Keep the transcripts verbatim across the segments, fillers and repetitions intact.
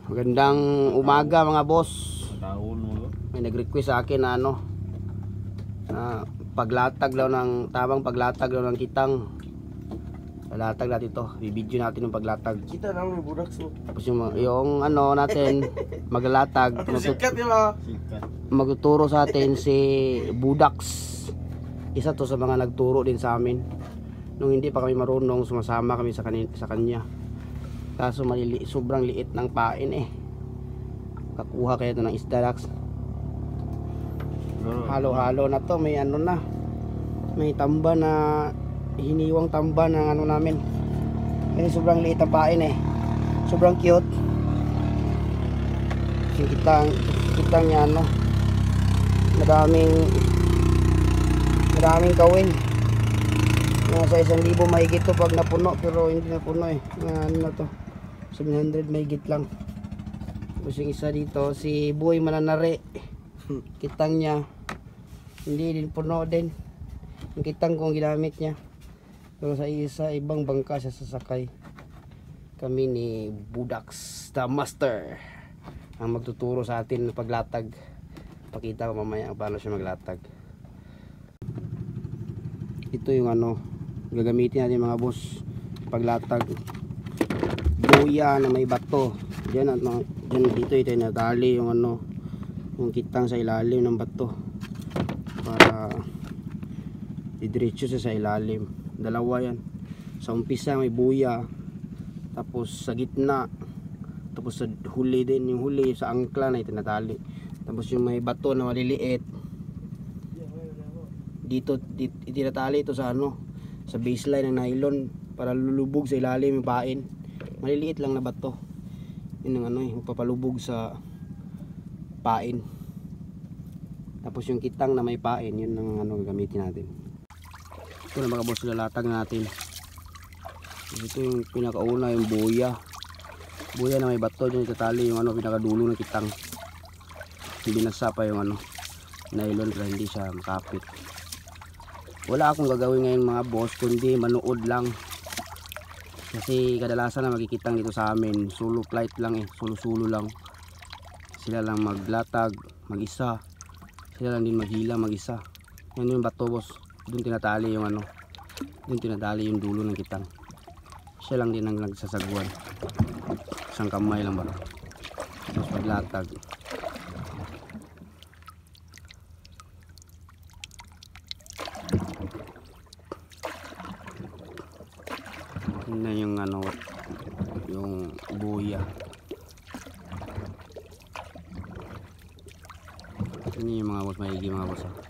Magandang umaga mga boss. Taon mo. May nag-request sa akin na ano na paglatag daw ng tamang paglatag daw ng kitang. Palatag natin ito. I-video natin yung paglatag. Kita namin budak so. Tapos yung, yung ano natin maglatag. Sikat di ba? Sikat. Magtuturo sa atin si Budax. Isa to sa mga nagturo din sa amin. Nung hindi pa kami marunong, sumasama kami sa, kanin, sa kanya. Kaso malili, sobrang liit ng pain eh. Kakuha kaya ito ng isda Dax. Halo-halo na to, may ano na. May tamba na hiniwang tamba ng ano namin. Kasi sobrang liit ang pain eh. Sobrang cute. Yung kitang, kitang niya ano. Madaming Madaming kawin. Nasa isang libo mahigit to pag napuno, pero hindi napuno eh. Ano na to, seven hundred mahigit lang. Tapos yung isa dito, si Boy Mananare. Kitang niya hindi din puno din. Yung kitang kong ginamit niya. Pero sa isa, ibang bangka siya sasakay. Kami ni Budax, the master, ang magtuturo sa atin ng paglatag. Pakita ko mamaya paano siya maglatag. Ito yung ano gagamitin natin mga boss paglatag. Buya na may bato. Diyan at diyan dito ito natali yung ano yung kitang sa ilalim ng bato para didiretso siya sa ilalim. Dalawa yan. Sa umpisa may buya, tapos sa gitna, tapos sa huli din, yung huli sa angkla na itinatali. Tapos yung may bato na maliliit dito, dito itinatali ito sa ano sa baseline ng nylon para lulubog sa ilalim yung pain. Maliliit lang na bato yun ang ano yung papalubog sa pain. Tapos yung kitang na may pain, yun ang ano gagamitin natin. Ito na mga boss, lalatag natin. Ito yung pinakauna, yung buya buya na may bato, dyan itatali yung ano pinakadulo ng kitang. Binasa pa yung ano nylon para hindi siya makapit. Wala akong gagawin ngayon mga boss kundi manood lang, kasi kadalasan na makikitang dito sa amin solo flight lang eh, solo solo lang sila lang maglatag mag-isa, sila lang din maghila mag-isa. Yan yung bato boss, doon tinatali yung ano, doon tinatali yung dulo ng kitang. Siya lang din ang nagsasagwan, isang kamay lang ba. Tapos paglatag na yung ano yung buya. Ini yung mga boss, maigi mga boss ah.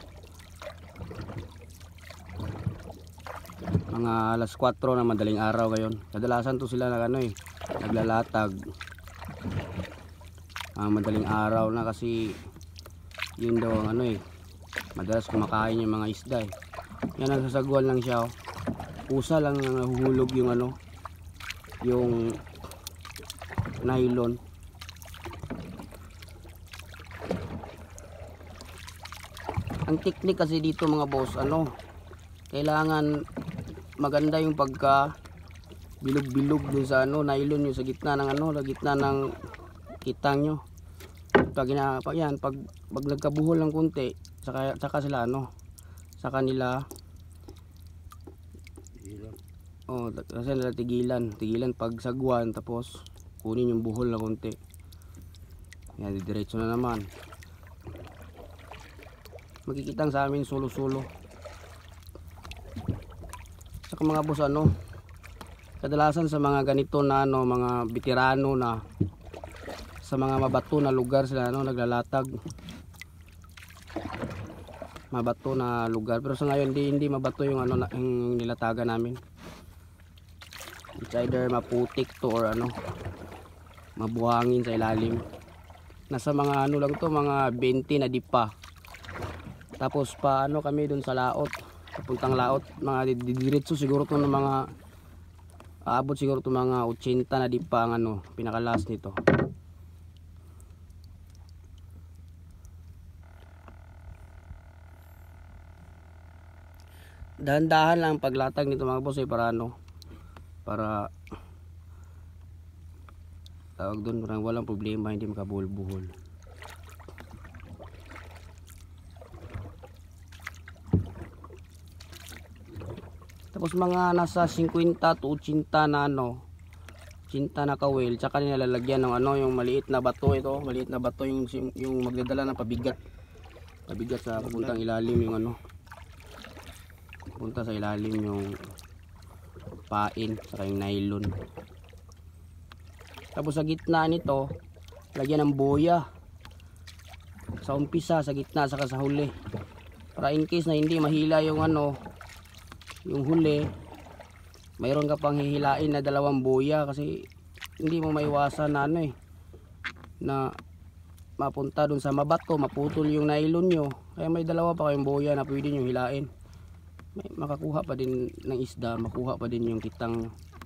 Mga alas kwatro na madaling araw ngayon. Kadalasan to sila na ano eh naglalatag ah, madaling araw na, kasi yun daw ang ano eh madalas kumakain yung mga isda eh. Yan, nagsasagwan lang siya oh. Pusa lang ang nahuhulog yung ano yung nylon. Ang teknik kasi dito mga boss, ano kailangan maganda yung pagka bilog-bilog dun sa ano nylon, yung sa gitna ng ano sa gitna ng kitang nyo. Pag, ina, pag yan pag, pag nagkabuhol ng kunti, saka, saka sila ano sa kanila oh, kasi nila tigilan, tigilan pag sagwan, tapos kunin yung buhol na konti. Yan, diretso na naman. Makikitang sa amin solo-solo. Saka mga boss ano, kadalasan sa mga ganito na ano, mga veterano na sa mga mabato na lugar sila ano naglalatag. Mabato na lugar, pero sa ngayon hindi hindi mabato yung ano na, yung nilatagan namin. It's either maputik to or ano mabuhangin sa ilalim. Nasa mga ano lang to, mga twenty na dipa. Tapos pa ano kami dun sa laot, papuntang laot, mga didiretso siguro to ng mga aabot siguro to mga eighty na dipa ang ano pinakalas nito. Dahan-dahan lang paglatag nito mga boss eh, para ano para tawag doon, parang walang problema, hindi makabuhol-buhol. Tapos mga nasa fifty to eighty na ano, eighty na kawil, tsaka nilalagyan ng ano, yung maliit na bato. Ito, maliit na bato yung, yung magdadala ng pabigat. Pabigat sa puntang ilalim yung ano. Punta sa ilalim yung pain, saka yung nylon. Tapos sa gitna nito, lagyan ng boya. Sa umpisa, sa gitna, saka sa huli. Para in case na hindi mahila yung ano, yung huli, mayroon ka pang hihilain na dalawang boya, kasi hindi mo maiwasan na ano eh, na mapunta dun sa mabato, maputol yung nylon nyo. Kaya may dalawa pa kayong boya na pwede nyo hilain. May makakuha pa din ng isda, makuha pa din yung kitang.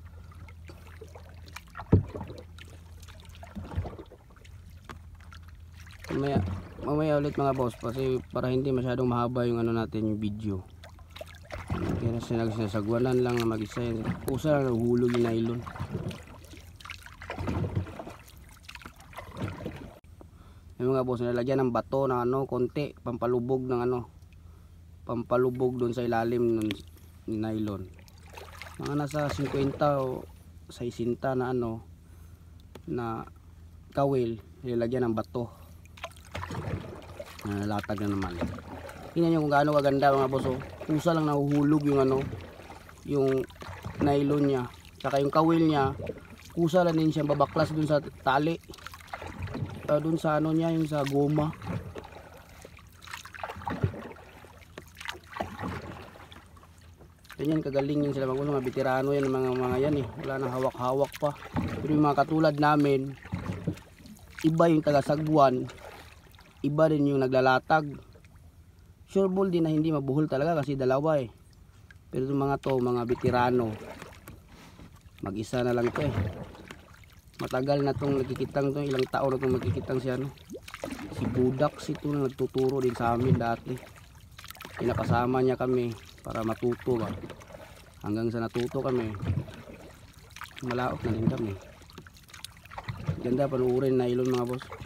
Mamaya, mamaya ulit mga boss, kasi para hindi masyadong mahaba yung ano natin, yung video. Kaya sinasagwanan lang na mag-isa yun. Pusa lang nahuhulog yung nylon. Yung mga boss, nalagyan ng bato na ano, konti, pampalubog ng ano, pampalubog doon sa ilalim ng nylon. Mga nasa fifty o sixty na ano, na kawil, nilagyan ng bato. Nalatag na naman. Tingnan nyo kung gaano kaganda mga boss. Oh. Pusa lang nahuhulog yung ano, yung nylon niya. Tsaka yung kawil niya, pusa lang din siya babaklas dun sa tali. Uh, dun sa ano niya, yung sa goma. Ganyan kagaling yun sila mga mga veterano yan, mga mga yan eh. Wala nang hawak-hawak pa. Pero yung mga katulad namin, iba yung taga-sagwan, iba din yung naglalatag. Sure ball din na hindi mabuhol talaga kasi dalawa eh. Pero yung mga to, mga veterano, mag-isa na lang to eh. Matagal na tong nakikitang to, ilang taon na tong nakikitang si ano, si Budak, si ito na nagtuturo din sa amin dati. Pinakasama niya kami para matuto ba. Hanggang sa natuto kami, malaot na din kami. Ganda panuurin na ilon mga boss.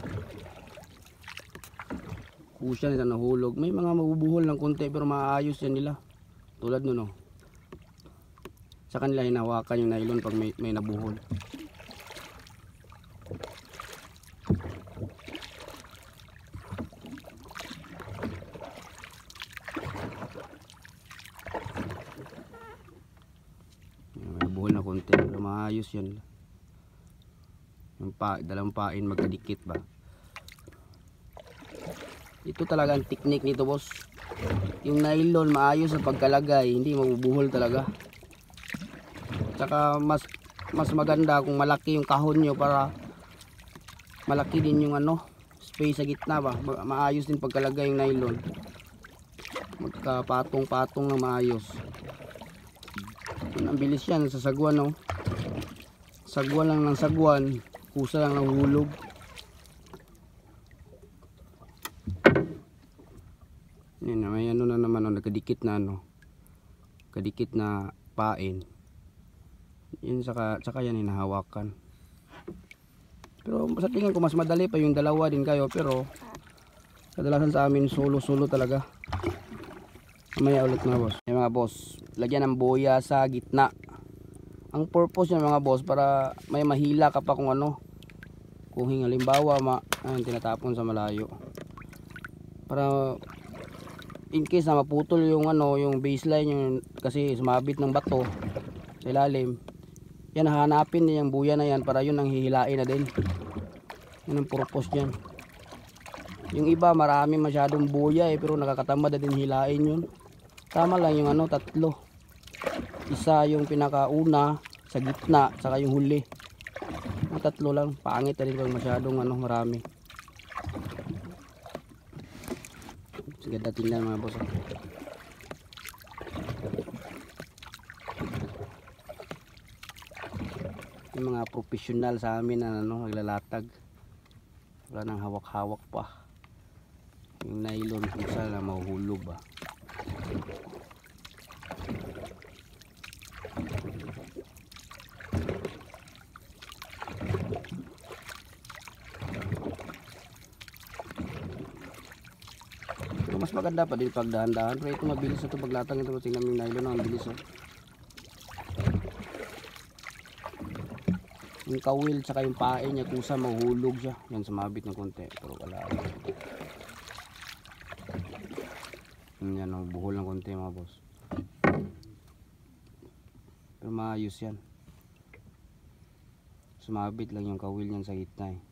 Kusya nila nahulog. May mga mabubuhol ng konti pero maayos yan nila. Tulad nun oh. Sa kanila hinawakan yung nylon pag may, may nabuhol. May nabuhol na konti pero maayos yan. Yung pa, dalawang pain magkadikit ba. Ito talaga ang technique nito boss. Yung nylon maayos sa pagkalagay, hindi mabubuhol talaga. Tsaka mas mas maganda kung malaki yung kahon nyo para malaki din yung ano, space sa gitna ba. Ma maayos din pagkalagay yung nylon. Magkapatong-patong na maayos. Ang bilis yan sa sagwan no. Sagwan lang ng sagwan, kusa lang ng hulog. Yan, may ano na naman, oh, nagkadikit na ano, kadikit na pain. Yun saka, saka yan hinahawakan. Pero sa tingin ko mas madali pa yung dalawa din kayo, pero kadalasan sa amin solo-solo talaga. Mamaya ulit mga boss. Yan mga boss, lagyan ng boya sa gitna. Ang purpose niya mga boss, para may mahila ka pa kung ano. Kung halimbawa, ma, ayun, tinatapon sa malayo. Para in case na maputol yung ano, yung baseline yung kasi sumabit ng bato sa ilalim, yan hahanapin din yung buya na yan para yun ang hihilain na din. Yun ang purpose niyan. Yung iba marami masyadong buya eh, pero nakakatamad na din hilain yun. Tama lang yung ano, tatlo. Isa yung pinakauna, sa gitna, saka yung huli. Ang tatlo lang, pangit na rin pag masyadong ano, marami. Ganda tingnan mga boss. Yung mga professional sa amin na ano, naglalatag. Wala nang hawak-hawak pa. Yung nylon kung saan na mahuhulog ba. mas maganda pa din pag dahan-dahan. Pero ito mabilis na ito paglatang ito. Tingnan mo yung nylon na ang bilis oh. Yung kawil tsaka yung pae niya kusa mahuhulog siya. Yan sumabit ng konti. Pero wala. Yan oh, buhol ng konti mga boss. Pero maayos yan. Sumabit lang yung kawil niyan sa gitna eh.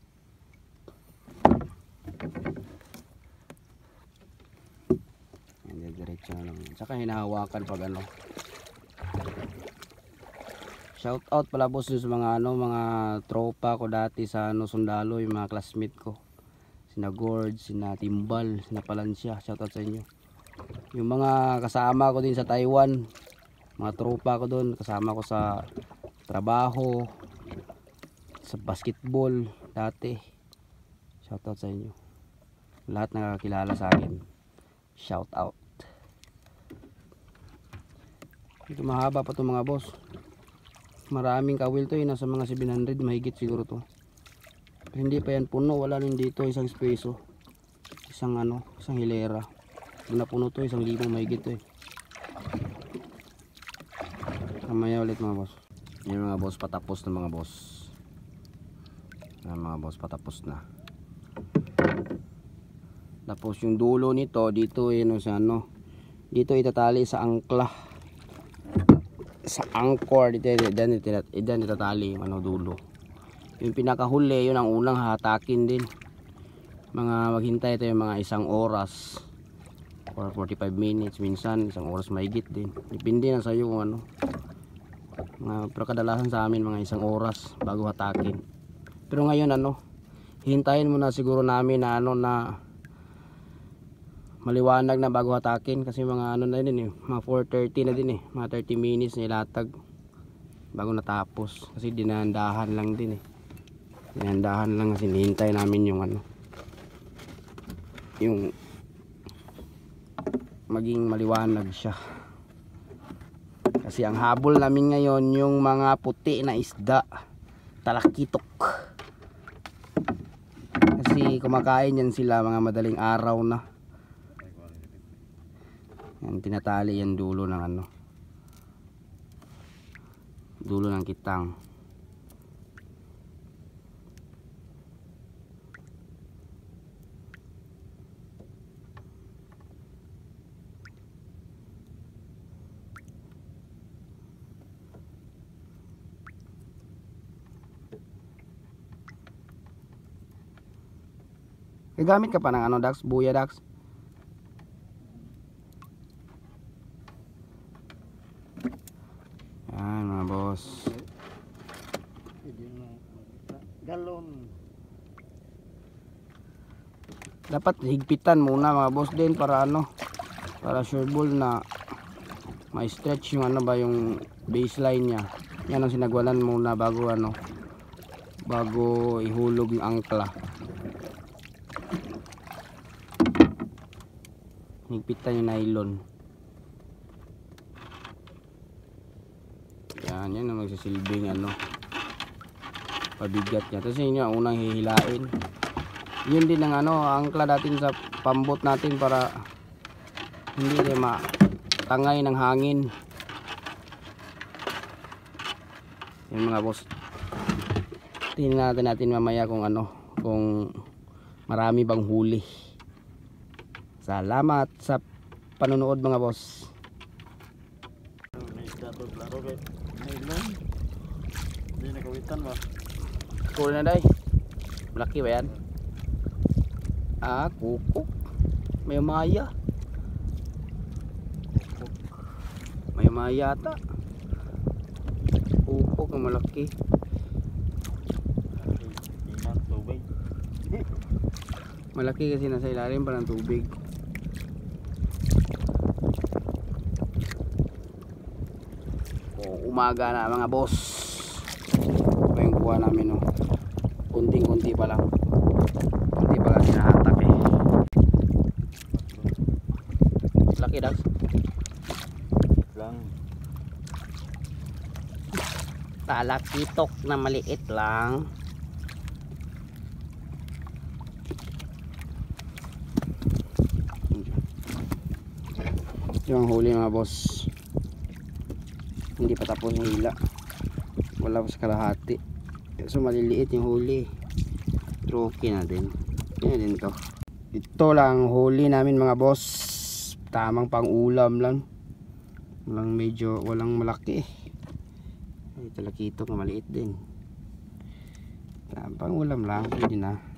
Yan, diretso na lang. Tsaka hinahawakan pag ano. Shout out pala boss sa mga ano, mga tropa ko dati sa ano sundalo, yung mga classmate ko. Sina Gord, sina Timbal, sina Palansya. Shout out sa inyo. Yung mga kasama ko din sa Taiwan, mga tropa ko doon, kasama ko sa trabaho, sa basketball dati. Shoutout sa inyo. Lahat nakakilala sa akin. Shoutout. Ito mahaba pa to mga boss. Maraming kawil to eh. Nasa mga seven hundred mahigit siguro to. Pero hindi pa yan puno. Wala rin dito isang speso. Isang ano, isang hilera. Pag napuno to isang libo mahigit to eh. Mamaya ulit mga boss. Yung mga boss patapos na mga boss. Yan mga boss patapos na. Tapos yung dulo nito dito yun sa ano. Dito itatali sa angkla. Sa angkor dito idan idan itatali yung ano dulo. Yung pinakahuli yun ang unang hatakin din. Mga maghintay ito yung mga isang oras or forty-five minutes, minsan isang oras mahigit din. Depende na sa iyo kung ano. Mga, pero kadalasan sa amin mga isang oras bago hatakin. Pero ngayon ano, hintayin muna siguro namin na ano na maliwanag na bago hatakin kasi mga ano na din eh, mga four thirty na din eh, mga thirty minutes nilatag bago natapos kasi dinahandahan lang din eh. Dinahandahan lang kasi hinihintay namin yung ano, yung maging maliwanag siya. Kasi ang habol namin ngayon yung mga puti na isda, talakitok. Kasi kumakain yan sila mga madaling araw na. Yan, tinatali yan dulo ng ano, dulo ng kitang. Gagamit ka pa ng ano Dax, buya Dax. Yan mga boss. Galon. Dapat higpitan muna mga boss din para ano, para sure ball na ma-stretch yung ano ba yung baseline niya. Yan ang sinagwanan muna bago ano, bago ihulog yung angkla. Higpitan yung nylon. Yan, yan ang magsisilbing ano, pabigat niya. Tapos yun yung unang hihilain. Yun din ang ano, angkla natin sa pambot natin para hindi rin matangay ng hangin. Yan mga boss. Tingnan natin natin mamaya kung ano, kung marami bang huli. Salamat sa panonood mga boss. May isda to klaro kay nylon. Hindi nakawitan ba? Cool na day. Malaki ba yan? Ah, kukuk. May maya. May maya ata. Kukuk ang malaki. Iman tubig. Malaki kasi nasa ilalim pa ng tubig. Umaga na mga boss. Ito yung kuha namin no. Kunting-kunti pa lang. Kunti pa lang sinahatak eh. Laki Dax. Lang. Talakitok na maliit lang. Yung huli mga boss, hindi pa tapos yung hila, wala pa sa kalahati, so maliliit yung huli. Pero okay na din, yan din to. Ito lang huli namin mga boss, tamang pang ulam lang, walang medyo, walang malaki. Ay talakito na maliit din, tamang pang ulam lang, pwede na.